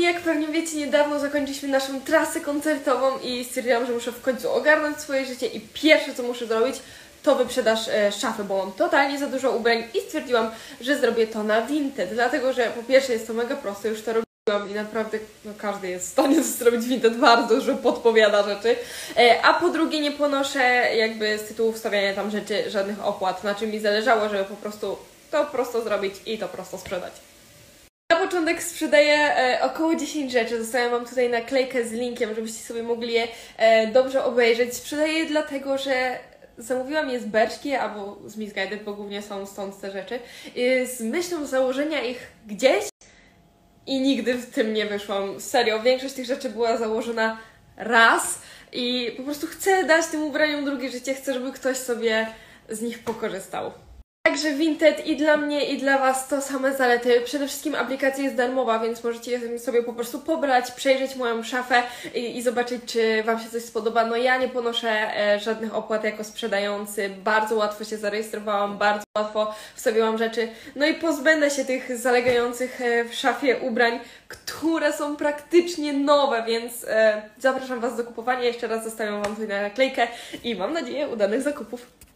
kochani, jak pewnie wiecie, niedawno zakończyliśmy naszą trasę koncertową i stwierdziłam, że muszę w końcu ogarnąć swoje życie i pierwsze co muszę zrobić to wyprzedaż szafy, bo mam totalnie za dużo ubrań i stwierdziłam, że zrobię to na Vinted, dlatego że po pierwsze jest to mega proste, już to robiłam i naprawdę każdy jest w stanie to zrobić. Vinted bardzo dużo podpowiada rzeczy, a po drugie nie ponoszę jakby z tytułu wstawiania tam rzeczy żadnych opłat, na czym mi zależało, żeby po prostu to prosto zrobić i to prosto sprzedać. Na początek sprzedaję około 10 rzeczy. Zostawiam Wam tutaj naklejkę z linkiem, żebyście sobie mogli je dobrze obejrzeć. Sprzedaję je dlatego, że zamówiłam je z Bershki albo z Missguided, bo głównie są stąd te rzeczy, z myślą założenia ich gdzieś i nigdy w tym nie wyszłam. Serio, większość tych rzeczy była założona raz i po prostu chcę dać tym ubraniom drugie życie, chcę, żeby ktoś sobie z nich pokorzystał. Także Vinted i dla mnie, i dla Was to same zalety. Przede wszystkim aplikacja jest darmowa, więc możecie sobie po prostu pobrać, przejrzeć moją szafę i zobaczyć, czy Wam się coś spodoba. No ja nie ponoszę żadnych opłat jako sprzedający. Bardzo łatwo się zarejestrowałam, bardzo łatwo wstawiłam rzeczy. No i pozbędę się tych zalegających w szafie ubrań, które są praktycznie nowe, więc zapraszam Was do kupowania. Jeszcze raz zostawiam Wam tutaj naklejkę i mam nadzieję udanych zakupów.